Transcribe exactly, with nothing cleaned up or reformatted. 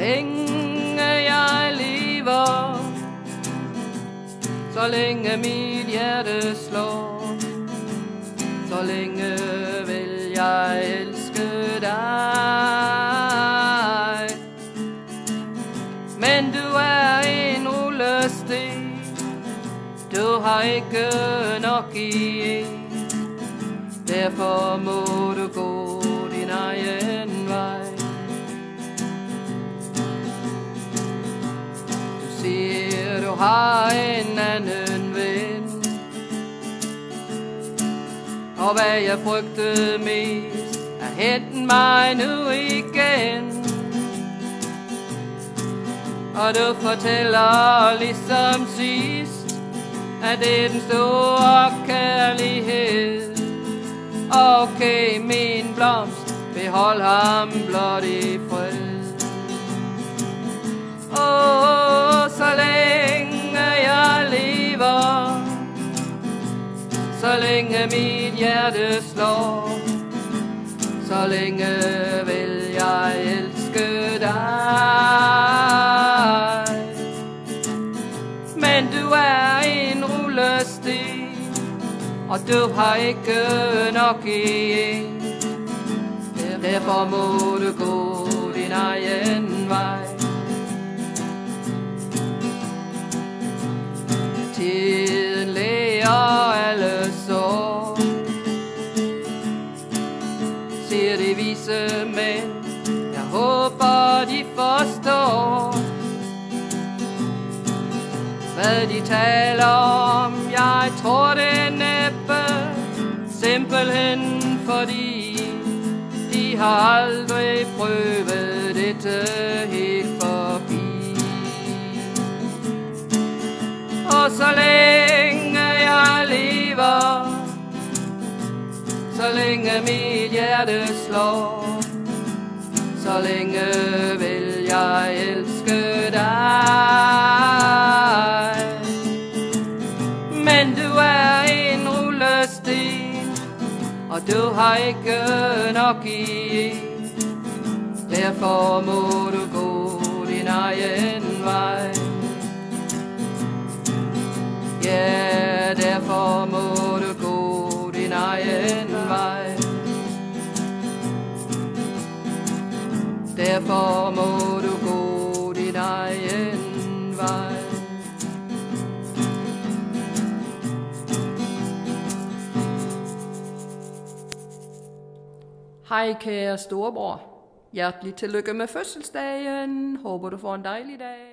længe jeg lever, så længe mit hjerte slår, så længe vil jeg elske dig. Men du er en rullesten, du har ikke nok i en, derfor må du gå din egen vej. Du siger du har en anden ven, og hvad jeg frygtede mest er henten mig nu igen. Og du fortæller ligesom sidst, at det er den store kærlighed. Okay, min blomst, behold ham blot i fred. Åh, så længe jeg lever, så længe mit hjerte slår, så længe vil jeg elske dig. Men du er en rullesten, og du har ikke nok i en, derfor må du gå din egen vej. Tiden læger alle sår, siger de vise mænd, jeg håber de forstår, hvad de taler om. Jeg tror det næppe, simpelthen fordi de har aldrig prøvet dette helt forbi. Og så længe jeg lever, så længe mit hjerte slår, så længe vil jeg elske dig. Men du er en rullesten, og du har ikke nok i en, derfor må du gå din egen vej. Ja, derfor må du gå din egen vej. Derfor må du gå din egen vej. Hej kære storebror. Hjertelig tillykke med fødselsdagen. Håber du får en dejlig dag.